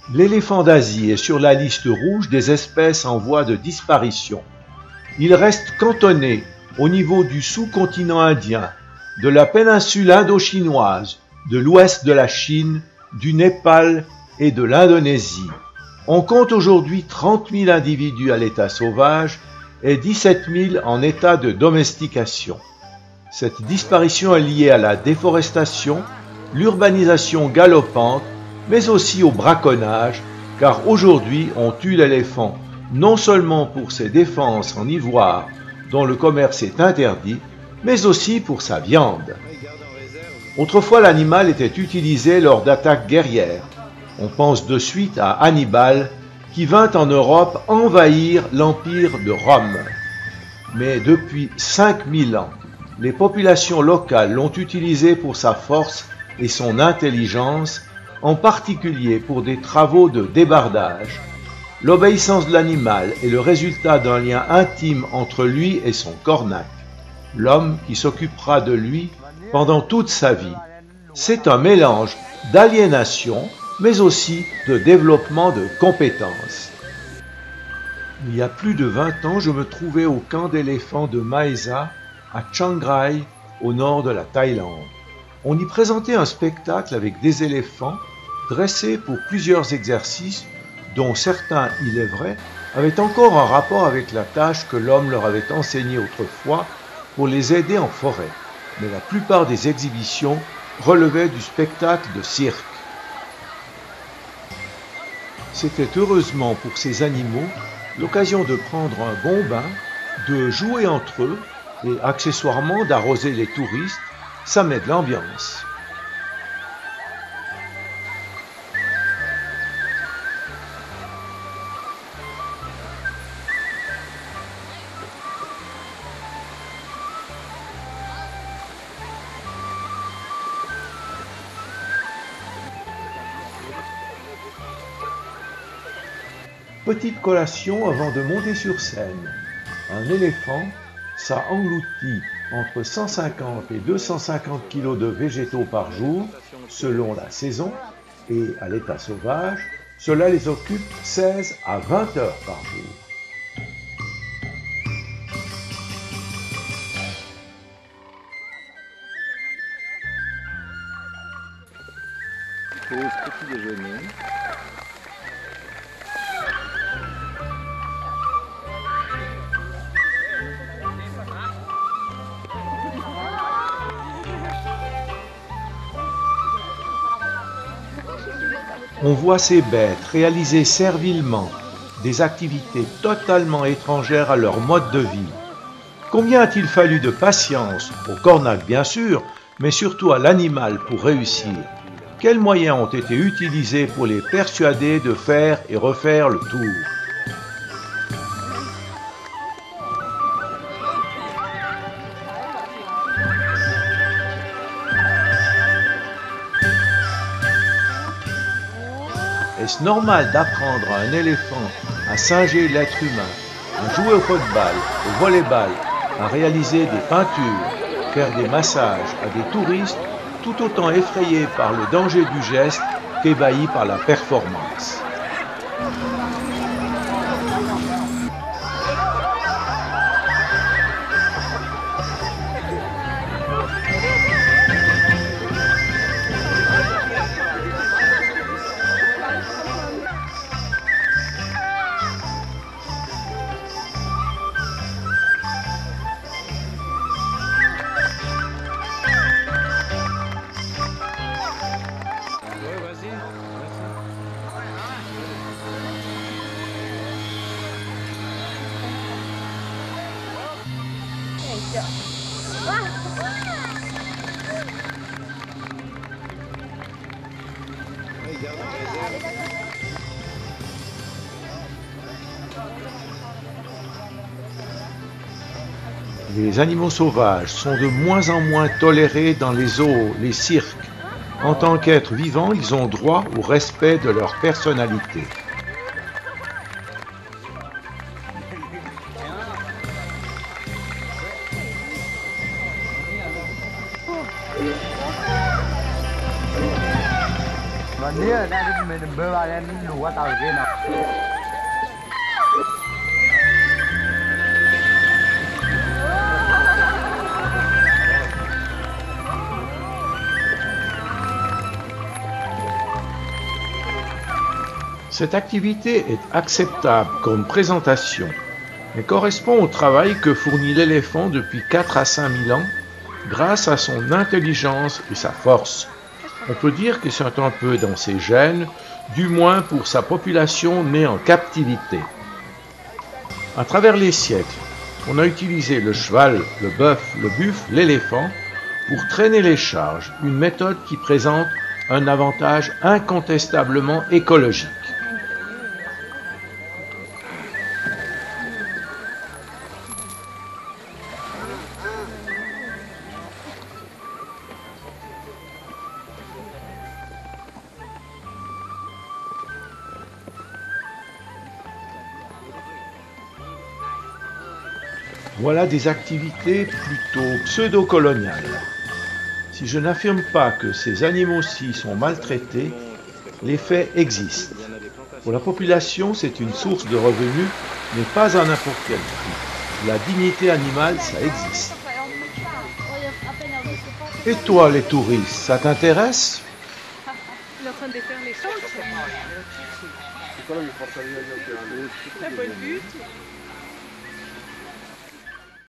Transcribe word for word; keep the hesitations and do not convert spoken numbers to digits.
L'éléphant d'Asie est sur la liste rouge des espèces en voie de disparition. Il reste cantonné au niveau du sous-continent indien, de la péninsule indo-chinoise, de l'ouest de la Chine, du Népal et de l'Indonésie. On compte aujourd'hui trente mille individus à l'état sauvage et dix-sept mille en état de domestication. Cette disparition est liée à la déforestation, l'urbanisation galopante, mais aussi au braconnage, car aujourd'hui on tue l'éléphant non seulement pour ses défenses en ivoire, dont le commerce est interdit, mais aussi pour sa viande. Autrefois, l'animal était utilisé lors d'attaques guerrières. On pense de suite à Hannibal, qui vint en Europe envahir l'Empire de Rome. Mais depuis cinq mille ans, les populations locales l'ont utilisé pour sa force et son intelligence, en particulier pour des travaux de débardage. L'obéissance de l'animal est le résultat d'un lien intime entre lui et son cornac, l'homme qui s'occupera de lui pendant toute sa vie. C'est un mélange d'aliénation, mais aussi de développement de compétences. Il y a plus de vingt ans, je me trouvais au camp d'éléphants de Mae Sa, à Chiang Rai, au nord de la Thaïlande. On y présentait un spectacle avec des éléphants dressés pour plusieurs exercices, dont certains, il est vrai, avaient encore un rapport avec la tâche que l'homme leur avait enseignée autrefois pour les aider en forêt. Mais la plupart des exhibitions relevaient du spectacle de cirque. C'était heureusement pour ces animaux l'occasion de prendre un bon bain, de jouer entre eux et accessoirement d'arroser les touristes. Ça met de l'ambiance. Petite collation avant de monter sur scène. Un éléphant, ça engloutit entre cent cinquante et deux cent cinquante kilos de végétaux par jour, selon la saison, et à l'état sauvage, cela les occupe seize à vingt heures par jour. Pause petit déjeuner. On voit ces bêtes réaliser servilement des activités totalement étrangères à leur mode de vie. Combien a-t-il fallu de patience, au cornac bien sûr, mais surtout à l'animal pour réussir? Quels moyens ont été utilisés pour les persuader de faire et refaire le tour? Est-ce normal d'apprendre à un éléphant à singer l'être humain, à jouer au football, au volleyball, à réaliser des peintures, faire des massages à des touristes tout autant effrayés par le danger du geste qu'ébahis par la performance? Les animaux sauvages sont de moins en moins tolérés dans les zoos, les cirques. En tant qu'êtres vivants, ils ont droit au respect de leur personnalité. Manière. Cette activité est acceptable comme présentation et correspond au travail que fournit l'éléphant depuis quatre à cinq mille ans grâce à son intelligence et sa force. On peut dire que c'est un peu dans ses gènes, du moins pour sa population née en captivité. À travers les siècles, on a utilisé le cheval, le bœuf, le buffle, l'éléphant pour traîner les charges, une méthode qui présente un avantage incontestablement écologique. Voilà des activités plutôt pseudo-coloniales. Si je n'affirme pas que ces animaux-ci sont maltraités, les faits existent. Pour la population, c'est une source de revenus, mais pas à n'importe quel prix. La dignité animale, ça existe. Et toi, les touristes, ça t'intéresse? Il est en train de défaire les choses. C'est pas le but.